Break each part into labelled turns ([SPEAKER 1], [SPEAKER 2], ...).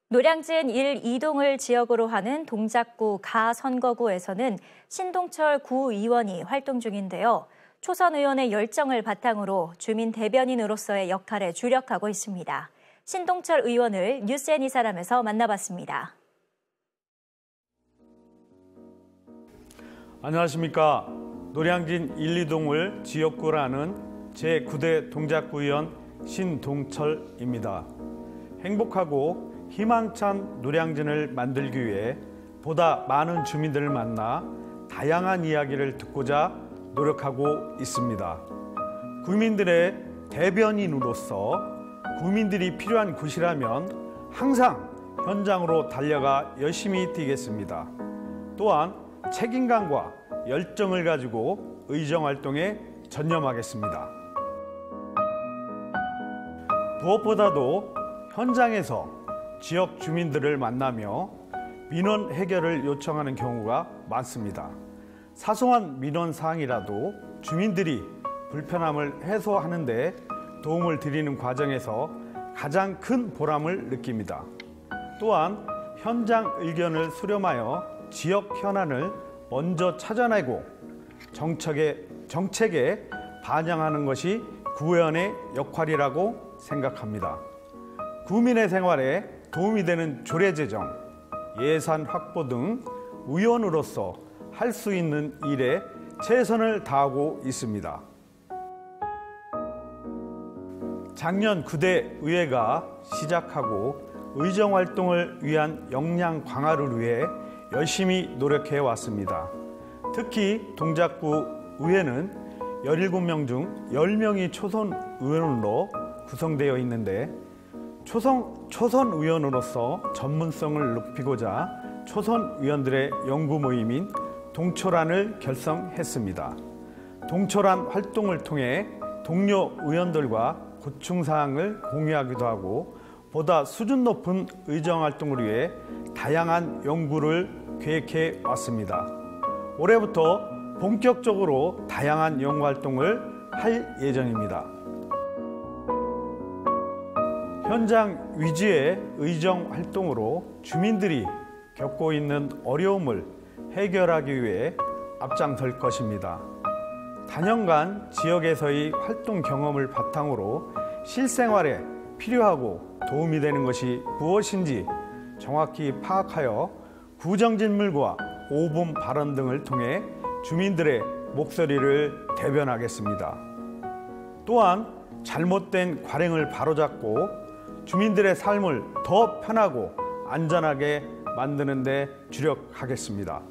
[SPEAKER 1] 노량진 1, 2동을 지역으로 하는 동작구 가선거구에서는 신동철 구의원이 활동 중인데요. 초선 의원의 열정을 바탕으로 주민 대변인으로서의 역할에 주력하고 있습니다. 신동철 의원을 뉴스앤 이사람에서 만나봤습니다.
[SPEAKER 2] 안녕하십니까. 노량진 1, 2동을 지역구로 하는 제9대 동작구의원 신동철입니다. 행복하고 희망찬 노량진을 만들기 위해 보다 많은 주민들을 만나 다양한 이야기를 듣고자 노력하고 있습니다. 국민들의 대변인으로서 국민들이 필요한 곳이라면 항상 현장으로 달려가 열심히 뛰겠습니다. 또한 책임감과 열정을 가지고 의정활동에 전념하겠습니다. 무엇보다도 현장에서 지역 주민들을 만나며 민원 해결을 요청하는 경우가 많습니다. 사소한 민원 사항이라도 주민들이 불편함을 해소하는 데 도움을 드리는 과정에서 가장 큰 보람을 느낍니다. 또한 현장 의견을 수렴하여 지역 현안을 먼저 찾아내고 정책에 반영하는 것이 구의원의 역할이라고 생각합니다. 구민의 생활에 도움이 되는 조례제정, 예산 확보 등 의원으로서 할 수 있는 일에 최선을 다하고 있습니다. 작년 9대 의회가 시작하고 의정활동을 위한 역량 강화를 위해 열심히 노력해 왔습니다. 특히 동작구 의회는 17명 중 10명이 초선 의원으로 구성되어 있는데 초선 의원으로서 전문성을 높이고자 초선 의원들의 연구 모임인 동초란을 결성했습니다. 동초란 활동을 통해 동료 의원들과 고충사항을 공유하기도 하고 보다 수준 높은 의정활동을 위해 다양한 연구를 계획해 왔습니다. 올해부터 본격적으로 다양한 연구활동을 할 예정입니다. 현장 위주의 의정활동으로 주민들이 겪고 있는 어려움을 해결하기 위해 앞장설 것입니다. 단연간 지역에서의 활동 경험을 바탕으로 실생활에 필요하고 도움이 되는 것이 무엇인지 정확히 파악하여 구정진물과 오분 발언 등을 통해 주민들의 목소리를 대변하겠습니다. 또한 잘못된 관행을 바로잡고 주민들의 삶을 더 편하고 안전하게 만드는 데 주력하겠습니다.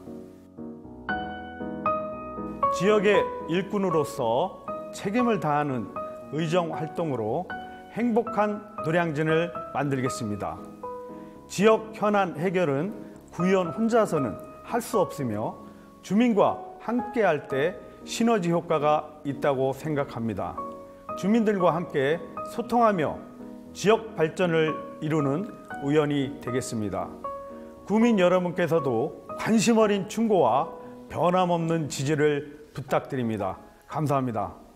[SPEAKER 2] 지역의 일꾼으로서 책임을 다하는 의정활동으로 행복한 노량진을 만들겠습니다. 지역 현안 해결은 구의원 혼자서는 할 수 없으며 주민과 함께할 때 시너지 효과가 있다고 생각합니다. 주민들과 함께 소통하며 지역 발전을 이루는 의원이 되겠습니다. 구민 여러분께서도 관심 어린 충고와 변함없는 지지를 부탁드립니다. 감사합니다.